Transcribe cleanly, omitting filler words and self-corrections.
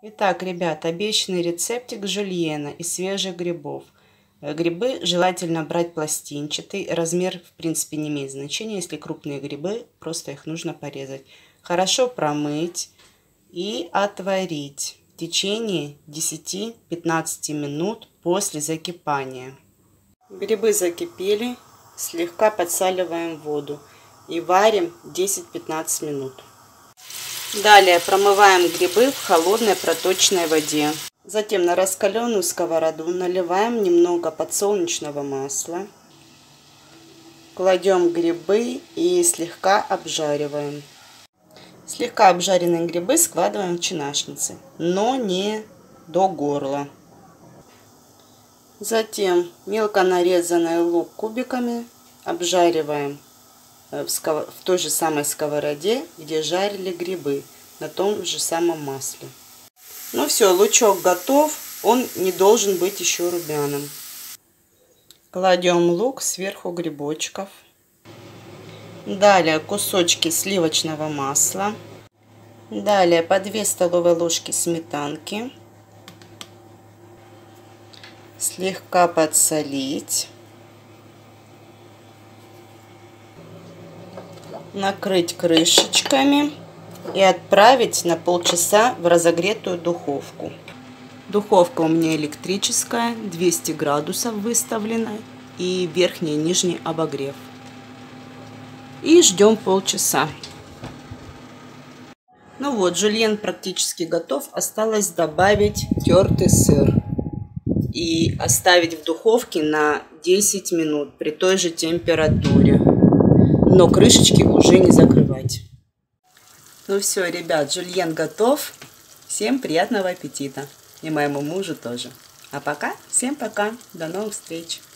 Итак, ребят, обещанный рецептик жульена из свежих грибов. Грибы желательно брать пластинчатый. Размер, в принципе, не имеет значения. Если крупные грибы, просто их нужно порезать. Хорошо промыть и отварить в течение 10-15 минут после закипания. Грибы закипели, слегка подсаливаем воду и варим 10-15 минут. Далее промываем грибы в холодной проточной воде. Затем на раскаленную сковороду наливаем немного подсолнечного масла. Кладем грибы и слегка обжариваем. Слегка обжаренные грибы складываем в чинашницы, но не до горла. Затем мелко нарезанный лук кубиками обжариваем в той же самой сковороде, где жарили грибы, на том же самом масле. Ну все, лучок готов, он не должен быть еще румяным. Кладем лук сверху грибочков. Далее кусочки сливочного масла. Далее по 2 столовые ложки сметанки. Слегка подсолить. Накрыть крышечками и отправить на полчаса в разогретую духовку. Духовка у меня электрическая, 200 градусов выставлена и верхний и нижний обогрев. И ждем полчаса. Ну вот, жульен практически готов. Осталось добавить тертый сыр и оставить в духовке на 10 минут при той же температуре. Но крышечки уже не закрывать. Ну все, ребят, жульен готов. Всем приятного аппетита. И моему мужу тоже. А пока, всем пока. До новых встреч.